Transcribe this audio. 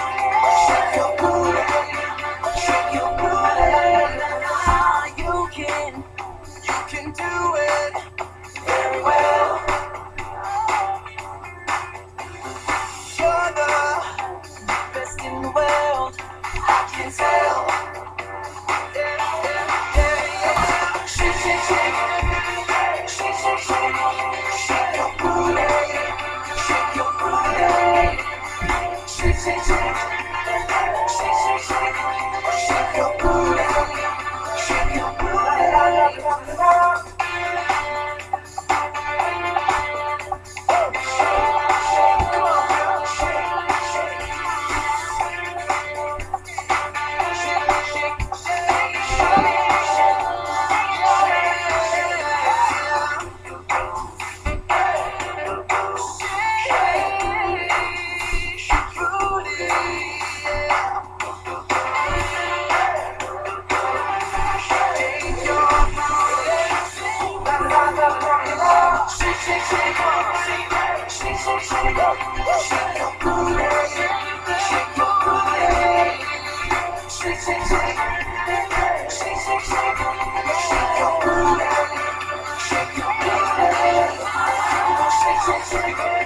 Shake your booty, shake your booty. You can do it very well. You're the best in the world, I can tell. Yeah, yeah, yeah, yeah. Shake, shake, shake, shake, shake, shake, shake your booty, shake your booty. Shake, shake, shake, shake, shake, shake, shake your booty, shake your booty. Shake your booty.